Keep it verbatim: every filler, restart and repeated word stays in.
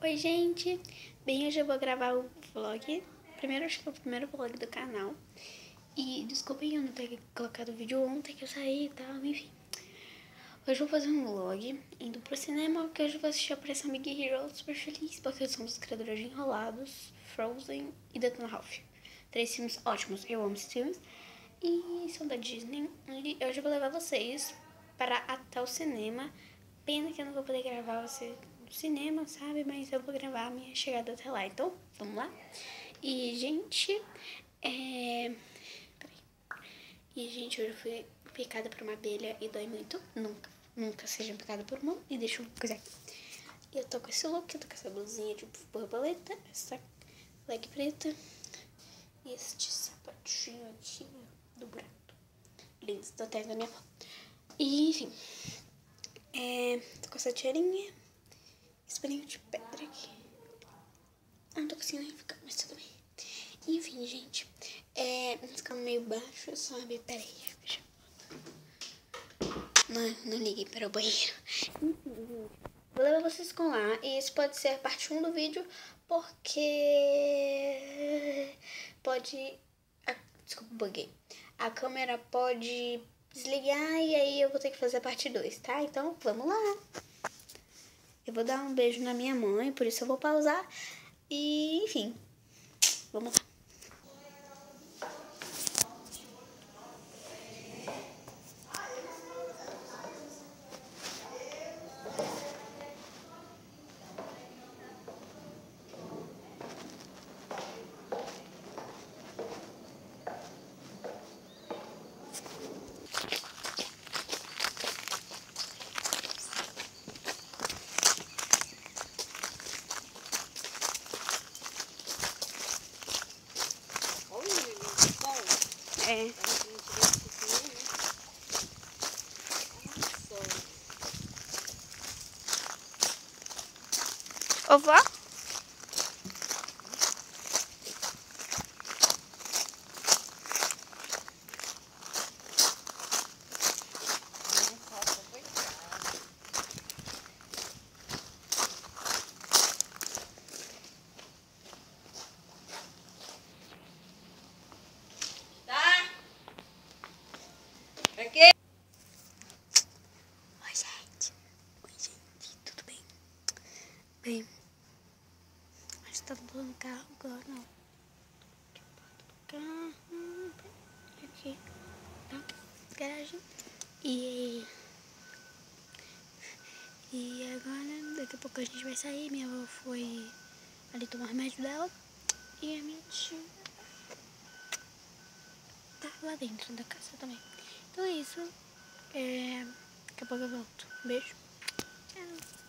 Oi, gente! Bem, hoje eu vou gravar o vlog. Primeiro, acho que é o primeiro vlog do canal. E desculpem eu não ter colocado o vídeo ontem que eu saí e tal, enfim. Hoje eu vou fazer um vlog indo pro cinema, porque hoje eu vou assistir a Operação Big Hero super feliz, porque eu sou um dos criadores de Enrolados, Frozen e Detona Ralph. Três filmes ótimos, eu amo esses filmes. E são da Disney. E hoje eu vou levar vocês para até o cinema. Pena que eu não vou poder gravar você no cinema, sabe? Mas eu vou gravar a minha chegada até lá. Então, vamos lá? E, gente, é... Peraí. E, gente, hoje eu fui picada por uma abelha e dói muito. Nunca, nunca seja picada por uma. E deixa eu coisa aqui. E eu tô com esse look, eu tô com essa blusinha de borboleta, essa leg preta e este sapatinho aqui do buraco. Lindos, tô até na minha mão. E, enfim, é, tô com essa tiarinha, espelhinho de pedra aqui. Ah, não tô conseguindo ficar, mas tudo bem. Enfim, gente, é, fica meio baixo, sabe? Peraí, deixa eu... Não, não liguei para o banheiro. Enfim, gente, vou levar vocês com lá. E isso pode ser a parte um do vídeo, porque pode... Ah, desculpa, buguei. A câmera pode desligar e aí eu vou ter que fazer a parte dois, tá? Então, vamos lá. Eu vou dar um beijo na minha mãe, por isso eu vou pausar. E, enfim, vamos lá. É. Ô, vó? Aqui. Oi, gente. Oi, gente. Tudo bem? Bem, acho que tá tudo no carro agora, não. Aqui, carro. Aqui, tá? Garagem. E... E agora, daqui a pouco a gente vai sair. Minha avó foi ali tomar o remédio dela. E a minha tia tá lá dentro da casa também. Então é isso. É... Daqui a pouco eu volto. Beijo. Tchau.